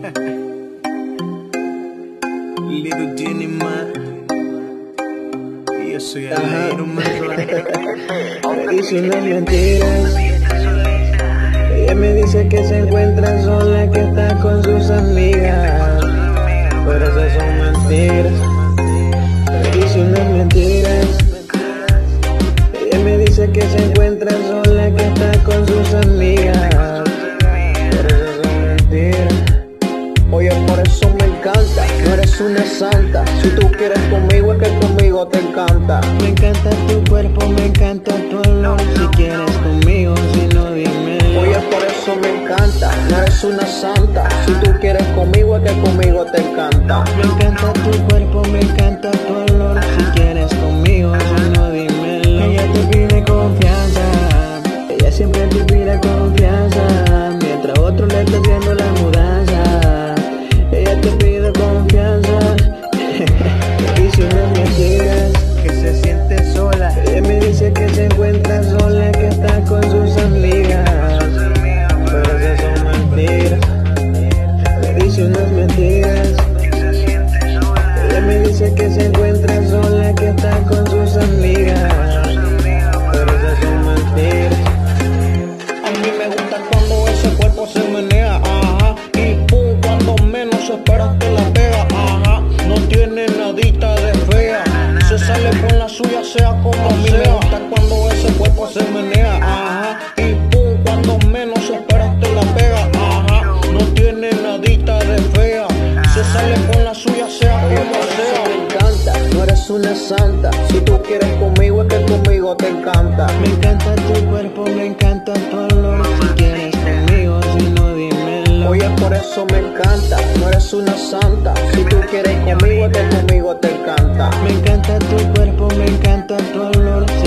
Little Jenny Man. Y yo soy el Iron Man. Diciendo mentiras. Ella me dice que se encuentra sola, que está con sus amigas, pero esas son mentiras. Diciendo mentiras. Ella me dice que se encuentra sola, que está con sus amigas, pero esas son mentiras. Oye, por eso me encanta, no eres una santa. Si tú quieres conmigo, es que conmigo te encanta. Me encanta tu cuerpo, me encanta tu olor. Si quieres conmigo, si no, dímelo. Oye, por eso me encanta, no eres una santa. Si tú quieres conmigo, es que conmigo te encanta. Me encanta tu cuerpo, me encanta tu olor. Si quieres conmigo, si no, dímelo. Ella te pide confianza, ella siempre te pide confianza, mientras otro le está haciendo la mudanza. Ella te pide confianza. Diciendo mentiras, Que se siente sola. ella me dice que se encuentra sola, que está con sus amigas, pero esas son mentiras. Me dice unas mentiras. Ella me dice que se encuentra sola, que está con sus amigas, pero esas son mentiras. A mí me gusta cuando ese cuerpo se menea, ajá, y pum, cuando menos esperas te la pega, ajá. No tiene nadita de fea, se sale con la suya sea como sea. Me gusta cuando ese cuerpo se menea, ajá, y pum, cuando menos esperas te la pega, ajá. No tiene nadita de fea, se sale con la suya sea como sea. Me encanta, no eres una santa. Si tú quieres conmigo, es que conmigo te encanta. me encanta tu cuerpo, me encanta tu olor. Si quieres conmigo, si no, dímelo. Oye, por eso me encanta, no eres una santa. Si tú quieres conmigo, es que conmigo te encanta. Me encanta tu cuerpo, me encanta tu olor.